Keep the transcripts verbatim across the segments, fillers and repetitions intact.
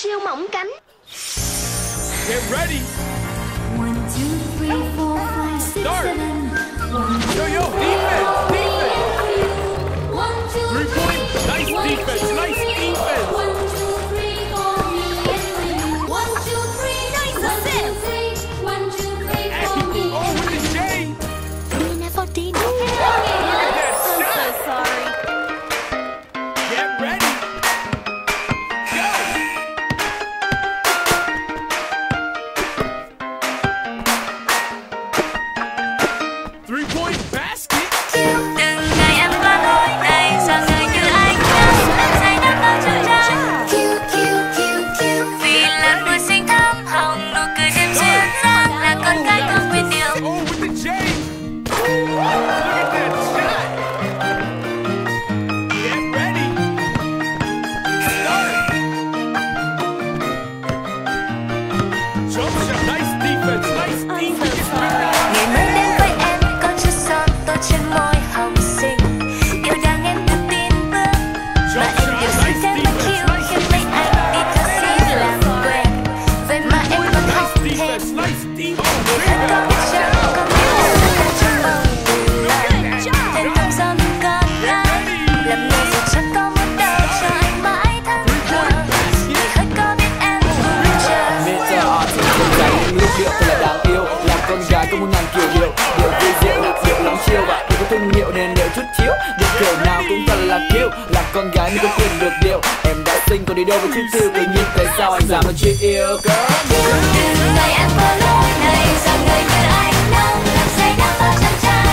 siêu mỏng cánh. Get ready. One, two, three, four, five, six, seven. Yo, yo, defense, defense. Three point, nice defense, nice defense. One, two, three, four, me and three. One, two, three, nice assist. One, two, three, four, me and Oh, with the J. Mina fourteen. I'm so sorry. Get ready. Go. Three point basket. Từng ngày em qua lối này, dòng người như anh nhau, em say đắm vào trong trăng. Vì là mùa sinh thắm hồng, nụ cười đêm duyên dáng là con gái không quên điều. Oh, with the J. Look at that shot. Get ready. Start. Jump shot, nice defense, nice defense. Ngày mới đến với em có chút son tô trên môi hồng xinh, yêu đang em tự tin bước mà em điều suy thêm một khiêu khiến mấy anh đi theo xin làm quen. Vậy mà em còn học thêm Defense, nice defense. vì hết có biết chăng có biết là đang trong bầu từ lời tên trong gió mình còn ngại làm người dù chẳng có muốn đâu cho anh mãi thăng thờ vì hết có biết em muốn chờ. Mẹ giờ họ thì không gái nhưng lúc điệu thật là đáng yêu. Làm con gái có muốn ngàn kiểu điệu, điệu vi diệu nặng điệu lắm chiêu và điệu có thương hiệu nên điệu chút chiếu. Điệu kiểu nào cũng thật là kiêu. Làm con gái nhưng có quyền được điệu. Em đã xinh còn đi đâu với chiếc tiêu tự nhiên tại sao anh dám nói chuyện yêu girl. Từng ngày em qua lối này, dòng người như anh nông làm say đắm vào trong trăng.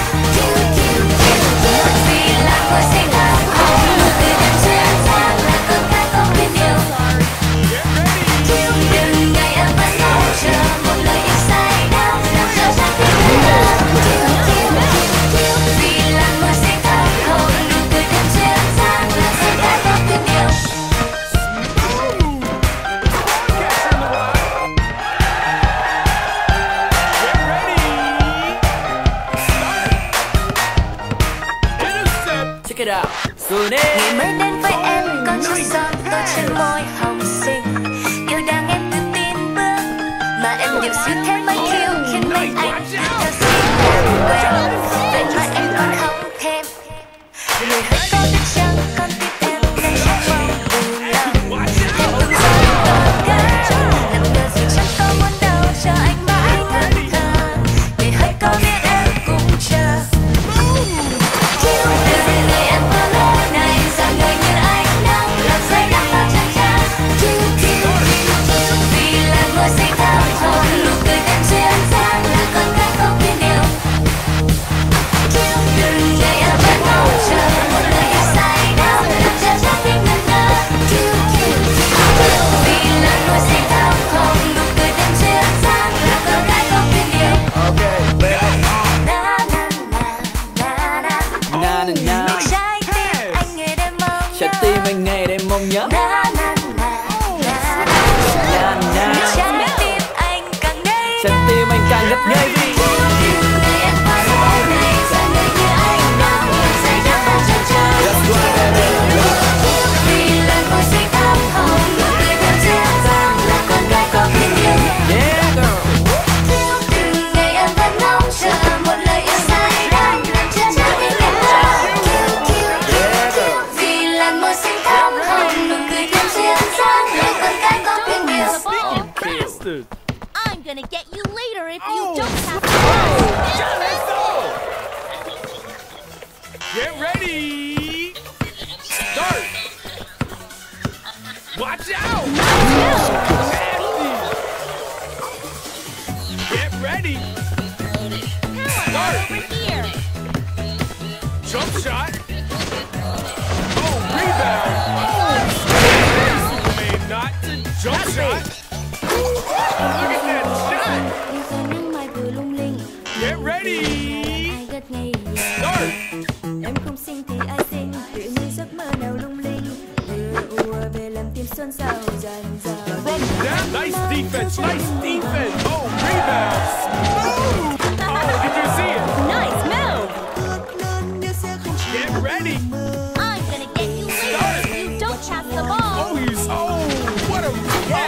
Vì là mùa sinh thắm hồng, nụ cười đêm duyên dáng là con gái không quên điều. Từng ngày em vẫn ngóng chờ một lời yêu say đắm làm cho trái tim mình nở. Vì là mùa sinh thắm hồng, nụ cười đêm duyên dáng là con gái không quên điều. Get ready. Start. Intercept. Check it out. Soon Ngày mới đến với em có chút son tô trên môi hồng xinh, yêu đang em tự tin bước mà em điều suy thêm mấy khiêu khiến mấy anh đi theo xin làm quen. Vậy mà em còn học thêm người hãy có biết chăng con tim em đang trong mong từ lâu thêm từng giây còn gái làm ngờ dù chẳng có muốn đâu cho anh mãi thẫn thờ người hãy có biết em cũng chờ. Từng ngày em qua lối này, dòng người như anh nông làm say đắm vào trong trăng. Vì là mùa sinh thắm hồng, nụ cười đêm duyên dáng là con gái không quên điều. Từng ngày em vẫn ngóng chờ một lời yêu say đắm làm cho trái tim ngẩn ngơ. Vì là mùa sinh thắm hồng, nụ cười đêm duyên dáng là con gái không quên điều. Okay, baby. Na na na na na. Na na na. Trái tim anh ngày đêm mong Trái nhớ. tim anh ngày đêm mong nhớ. Na na na na na. Na na. Trái tim anh càng ngây Trái ngất. tim anh càng ngất ngây vì Từng ngày em qua lối này, dòng người như anh nông làm say đắm vào trong trăng. That's right, baby. Vì là mùa sinh thắm hồng, nụ cười đêm duyên dáng là con gái có quên điều. Yeah, girl. Từng ngày em vẫn ngóng chờ một lời yêu say đắm làm cho trái tim em nở. Yeah, girl. Vì là mùa sinh thắm hồng, nụ cười đêm duyên dáng là con gái có quên điều. Bastard. I'm gonna get you later if you Oh. don't have to. Let's go. Get ready. Start. Watch out. Nasty. Get ready. Start. Over here. Jump shot. Oh, rebound. Oh, may not to jump shot. Look at that shot. Yêu giờ nắng mai vừa lung linh, Get ready. ai gật ngày Start. em không xinh thì ai xinh, tựa như giấc mơ nào lung linh, vừa ùa về làm tim xuân xao dần dần. From that, nice defense, nice defense. Oh, rebound. Smooth. Oh, did you see it? Nice move. Get ready. I'm gonna get you later if you don't pass the ball. Oh, he's, oh, what a, oh,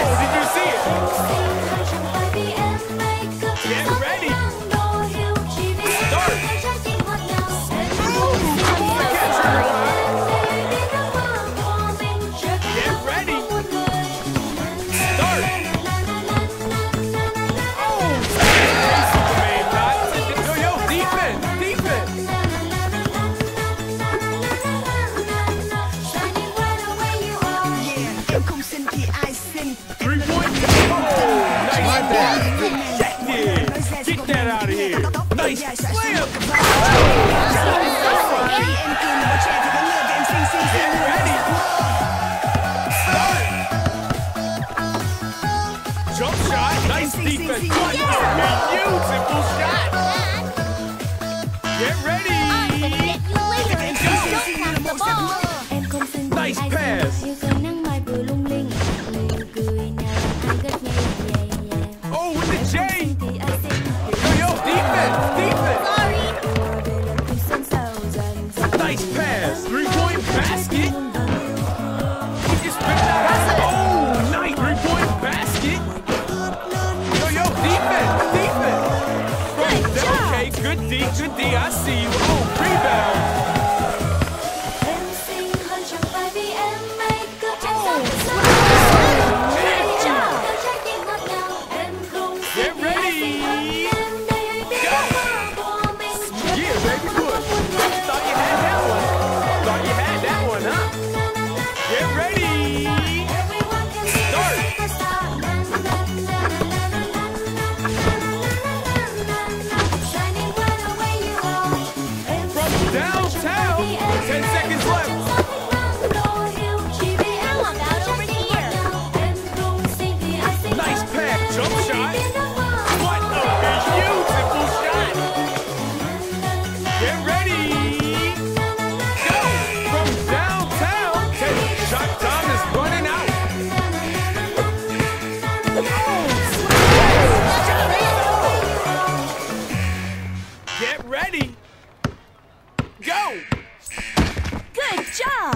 Nice pass. Rejected. Get that out of here. Nice slam. Get ready. Start. Jump shot. Nice defense. What a beautiful shot. Get ready. I'm gonna get you later if you don't have the ball. Nice pass. Oh, with the J. Yo, yo, defense, defense. Sorry. Nice pass. Three-point basket. He just picked that up. Oh, nice three-point basket. Yo, yo, defense, defense. Good job. Okay, good D, good D. I see you. Oh, rebound. Get ready. Go. Yeah, baby, good. Thought you had that one. Thought you had that one, huh? Get ready. Start. From downtown. Ten seconds left. How about over here? Nice pass. Jump shot. What a beautiful shot. Get ready. Go. From downtown. Ten. Shot time is running out. Get ready. Go. Good job.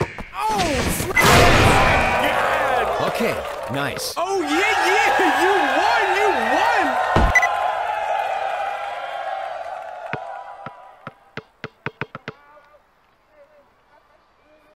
Oh, yeah. Okay, nice. Oh, yeah, yeah. You